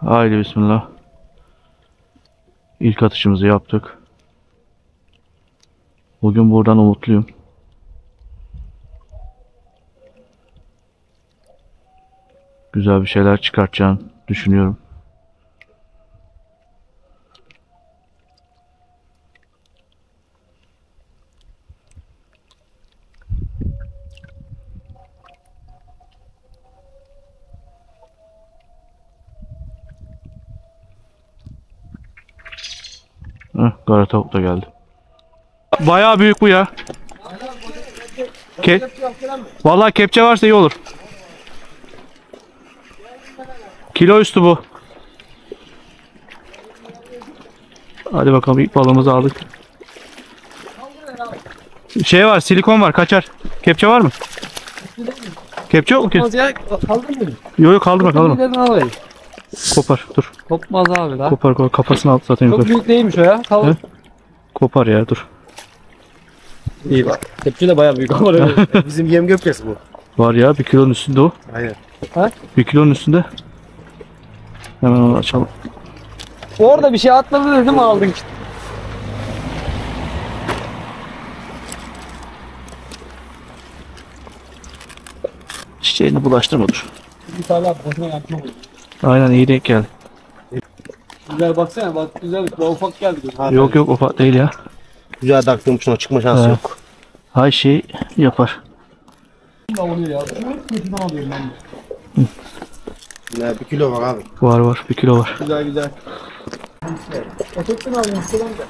Haydi bismillah. İlk atışımızı yaptık. Bugün buradan umutluyum. Güzel bir şeyler çıkartacağını düşünüyorum. Kara tavuk da geldi. Bayağı büyük bu ya. Vallahi kepçe varsa iyi olur. Kilo üstü bu. Hadi bakalım, ilk balığımızı aldık. Şey var, silikon var, kaçar. Kepçe var mı? Kepçe yok mu ki? Kaldırmıyor. Yok kaldırma. Kopar, dur. Kopmaz abi la. Kopar, kafasını al zaten Çok yukarı. büyük değilmiş o ya. Kaldır. Kopar ya, dur. İyi bak. Tepki de bayağı büyük ama Bizim yem gökçesi bu. Var ya, 1 kilonun üstünde o. Aynen. 1 kilonun üstünde. Hemen onu açalım. Orada bir şey atladı dedim, aldın işte. Çiçeğini bulaştırma, dur. Bir tane abi boşuna yapma. Aynen, iyi denk geldi. Güzel baksana, bak güzel. Daha ufak geldi. Yok ufak değil ya. Güzel taktığım şuna çıkma şansı yok. Hay şey yapar. Ne oluyor ya? Kötüden alıyorum ben de. Ne 1 kilo var abi. Var 1 kilo var. Güzel güzel. Ötekten aldım şuradan da.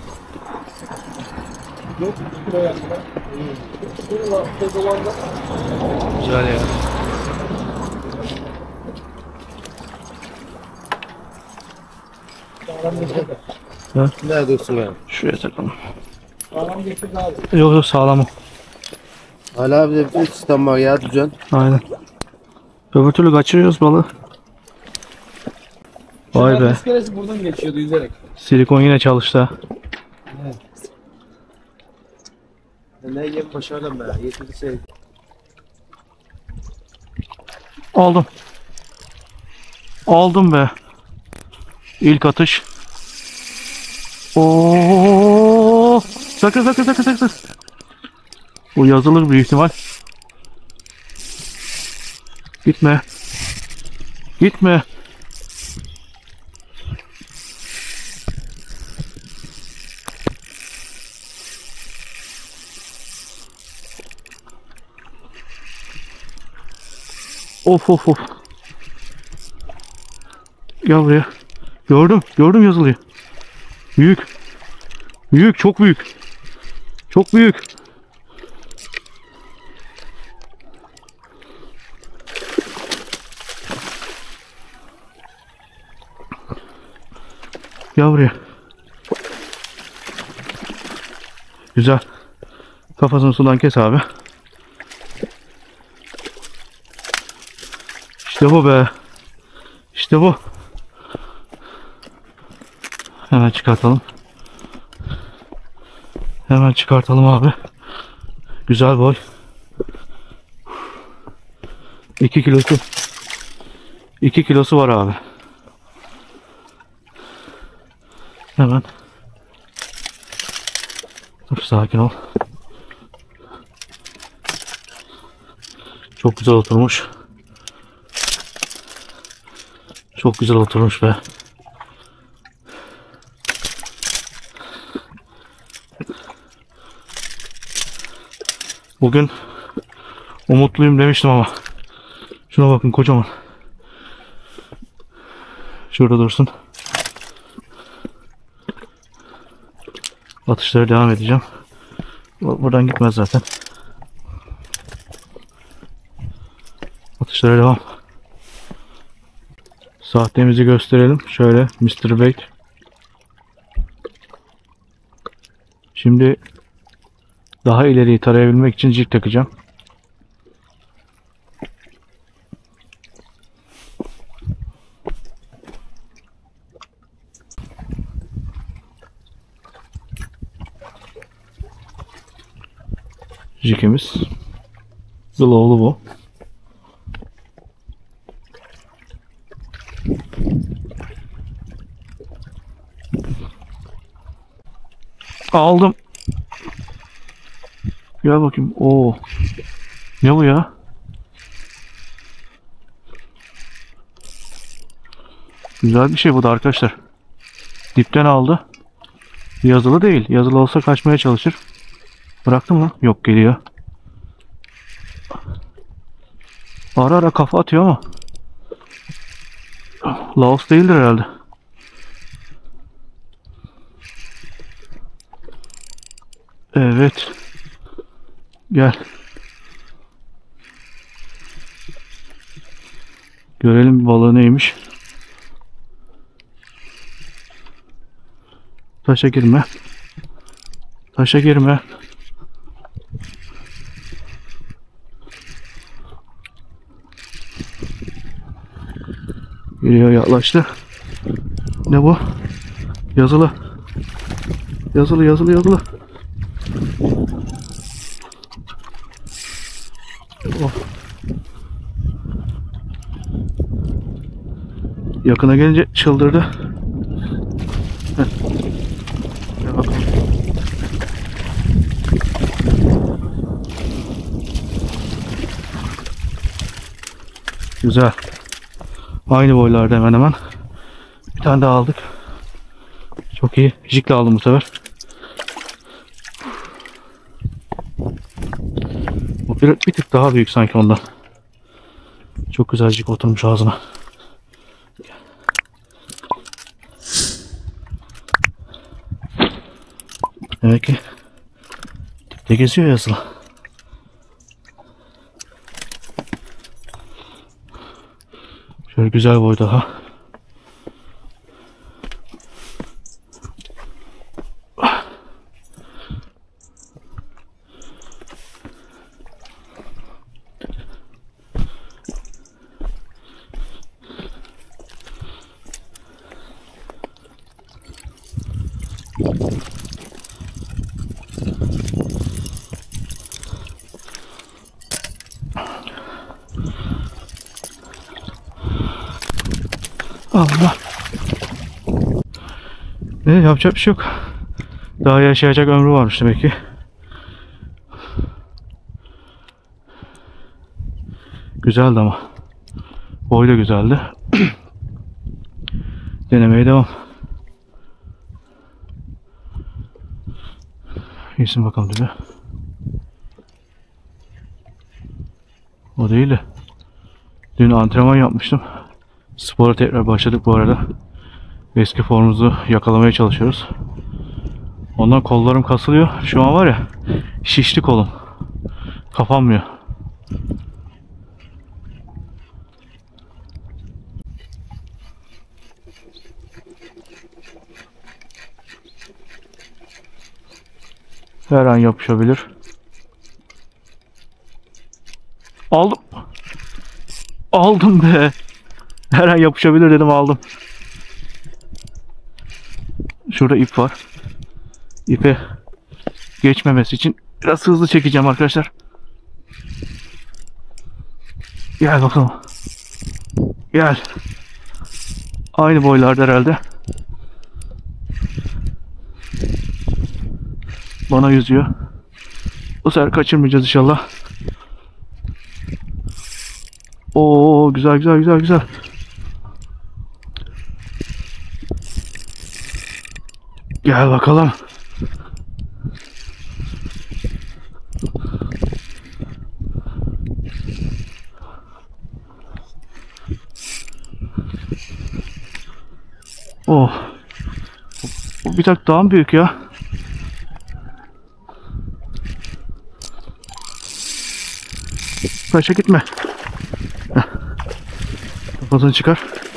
Yok 2 kilo yaptılar. Şurada dolanda. Güzel ya. Ne diyorsun yani? Şuraya takalım. Sağlam getirdi abi. Yok sağlam o. Hala bir de bir sistem var ya düzen. Aynen. Öbür türlü kaçırıyoruz balığı. Vay be. İskelesi buradan geçiyordu yüzerek. Silikon yine çalıştı ha. Ne yem başardım be. Yeterli şey. Aldım be. İlk atış. Oo! Sakın. Bu yazılır büyük ihtimal. Gitme. Of. Gel buraya. Gördüm yazılıyor. Büyük, çok büyük. Çok büyük. Gel buraya. Güzel. Kafasını sudan kes abi. İşte bu be. İşte bu. Hemen çıkartalım abi. Güzel boy. 2 kilosu var abi. Hemen. Dur, sakin ol. Çok güzel oturmuş. Çok güzel oturmuş be. Bugün umutluyum demiştim ama şuna bakın, kocaman. Şurada dursun. Atışlara devam edeceğim. Buradan gitmez zaten. Atışlara devam. Sahtemizi gösterelim. Şöyle Mr. Bait. Şimdi daha ileriyi tarayabilmek için jig takacağım. Jigimiz. Glow'lu bu. Aldım. Gel bakayım. Oo. Ne bu ya? Güzel bir şey bu da arkadaşlar. Dipten aldı. Yazılı değil. Yazılı olsa kaçmaya çalışır. Bıraktın mı? Yok, geliyor. Ara ara kafa atıyor ama. Laos değildir herhalde. Evet. Gel. Görelim balığı neymiş. Taşa girme. Taşa girme. Geliyor, yaklaştı. Ne bu? Yazılı. Yazılı, yazılı, yazılı. Oh. Yakına gelince çıldırdı. Heh. Gel bakalım. Güzel. Aynı boylarda hemen hemen. Bir tane daha aldık. Çok iyi. Jikle aldım bu sefer. Bu bir tık daha büyük sanki ondan. Çok güzel jik oturmuş ağzına. Demek ki dipte geziyor yazılı. Şöyle güzel boy daha. Allah. Ne yapacak bir şey yok. Daha yaşayacak ömrü varmış demek ki. Güzeldi ama. Boy da güzeldi. Denemeye devam. İyisin bakalım dibe. O değil de. Dün antrenman yapmıştım. Spora tekrar başladık bu arada. Eski formumuzu yakalamaya çalışıyoruz. Ondan kollarım kasılıyor. Şu an var ya, şişti kolum. Kapanmıyor. Her an yapışabilir. Aldım. Aldım be. Her an yapışabilir dedim, aldım. Şurada ip var. İpe geçmemesi için biraz hızlı çekeceğim arkadaşlar. Gel bakalım. Gel. Aynı boylarda herhalde. Bana yüzüyor. Bu sefer kaçırmayacağız inşallah. Oo, güzel güzel güzel güzel. Gel bakalım. Oh. Bu bir tak daha mı büyük ya? Taşa gitme. Heh. Kafasını çıkar.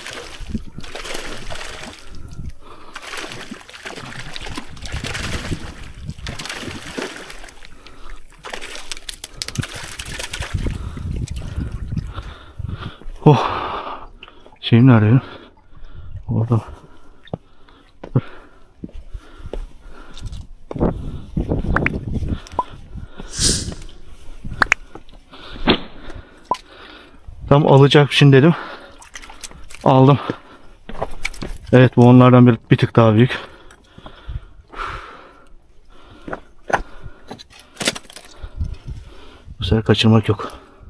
Oh. Şeyim nerede ya? Orada. Dur. Tam alacakmışım dedim. Aldım. Evet, bu onlardan bir tık daha büyük. sefer kaçırmak yok.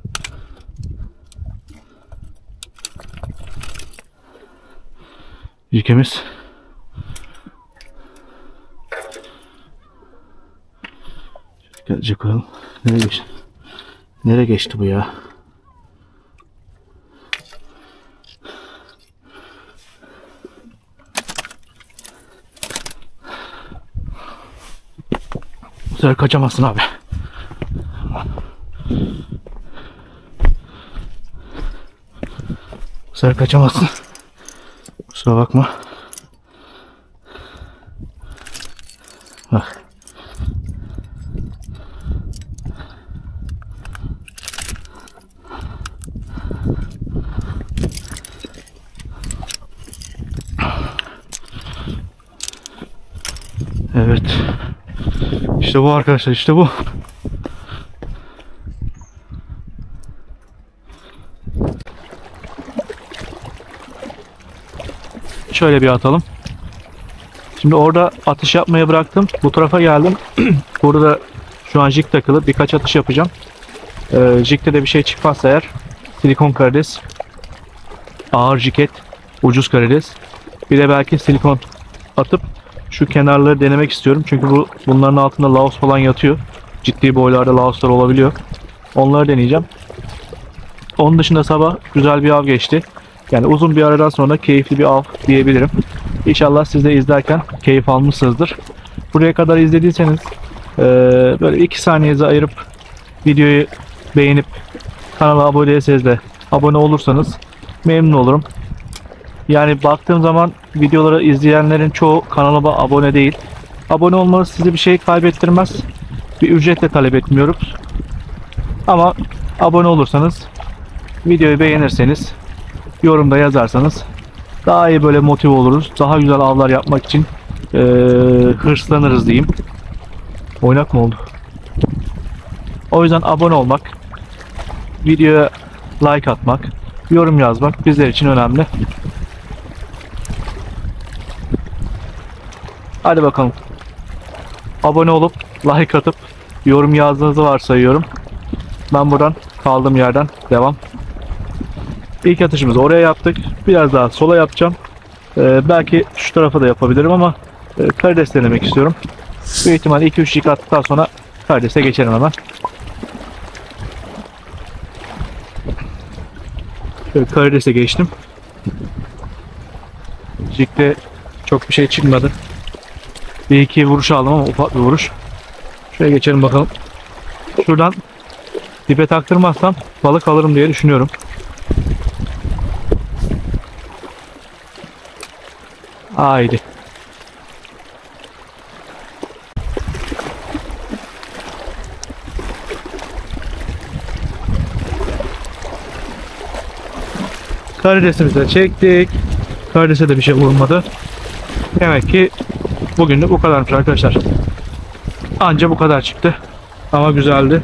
Yükümüz. Gelecek koyalım. Nereye geçti? Nereye geçti bu ya? Bu sefer kaçamazsın abi. Bu sefer kaçamazsın. Kusura bakma. Bak. Evet. İşte bu arkadaşlar, işte bu. Şöyle bir atalım. Şimdi orada atış yapmaya bıraktım. Bu tarafa geldim. Burada şu an jig takılı. Birkaç atış yapacağım. Jig'de de bir şey çıkmazsa eğer silikon karides, ağır jiket, ucuz karides. Bir de belki silikon atıp şu kenarları denemek istiyorum. Çünkü bunların altında laos falan yatıyor. Ciddi boylarda laoslar olabiliyor. Onları deneyeceğim. Onun dışında sabah güzel bir av geçti. Yani uzun bir aradan sonra keyifli bir av diyebilirim. İnşallah siz de izlerken keyif almışsınızdır. Buraya kadar izlediyseniz böyle 2 saniyenizi ayırıp videoyu beğenip kanala abone değilseniz de abone olursanız memnun olurum. Yani baktığım zaman videoları izleyenlerin çoğu kanalıma abone değil. Abone olmanız size bir şey kaybettirmez. Bir ücretle talep etmiyoruz. Ama abone olursanız, videoyu beğenirseniz, yorumda yazarsanız daha iyi böyle motive oluruz. Daha güzel avlar yapmak için hırslanırız diyeyim. Oynak mı oldu? O yüzden abone olmak, videoya like atmak, yorum yazmak bizler için önemli. Hadi bakalım. Abone olup like atıp yorum yazdığınızı varsayıyorum. Ben buradan kaldığım yerden devam. İlk atışımızı oraya yaptık. Biraz daha sola yapacağım. Belki şu tarafa da yapabilirim ama karides denemek istiyorum. Büyük ihtimal 2-3 jig attıktan sonra karidese geçerim hemen. Karidese geçtim. Jig'de çok bir şey çıkmadı. Bir iki vuruş aldım ama ufak bir vuruş. Şuraya geçelim bakalım. Şuradan dibe taktırmazsam balık alırım diye düşünüyorum. Haydi. Karidesimizi de çektik. Karidese de bir şey vurmadı. Demek ki bugünlük bu kadarmış arkadaşlar. Anca bu kadar çıktı. Ama güzeldi.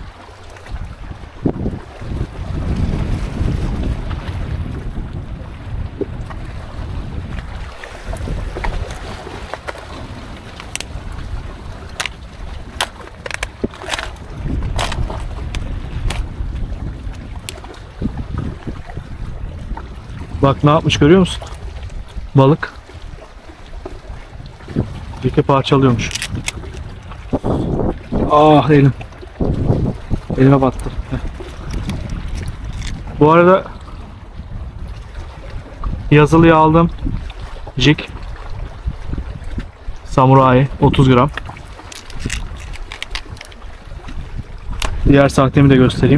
Bak ne yapmış görüyor musun? Balık. İpi parçalıyormuş. Ah elim. Elime battı. Bu arada yazılıya aldım. Jig. Samurai 30 gram. Diğer sahtemi de göstereyim.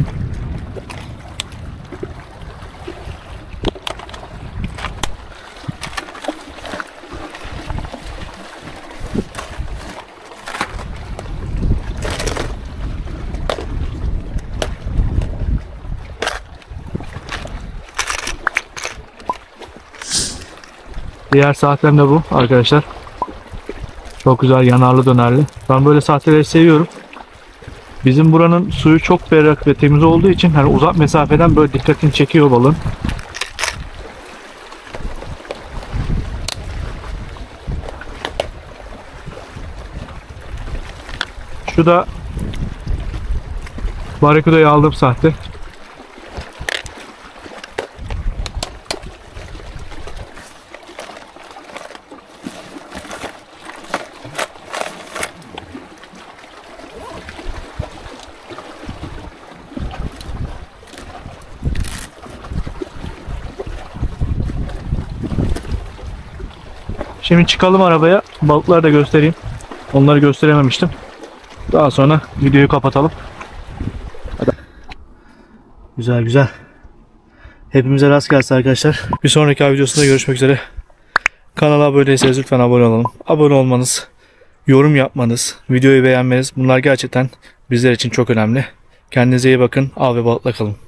Diğer sahtem de bu arkadaşlar. Çok güzel yanarlı dönerli. Ben böyle sahteleri seviyorum. Bizim buranın suyu çok berrak ve temiz olduğu için hani uzak mesafeden böyle dikkatini çekiyor balığın. Şu da Barakuda'yı aldım sahte. Şimdi çıkalım arabaya. Balıkları da göstereyim. Onları gösterememiştim. Daha sonra videoyu kapatalım. Hadi. Güzel güzel. Hepimize rast gelsin arkadaşlar. Bir sonraki videosunda görüşmek üzere. Kanala abone değilseniz lütfen abone olalım. Abone olmanız, yorum yapmanız, videoyu beğenmeniz bunlar gerçekten bizler için çok önemli. Kendinize iyi bakın. Av ve balıkla kalın.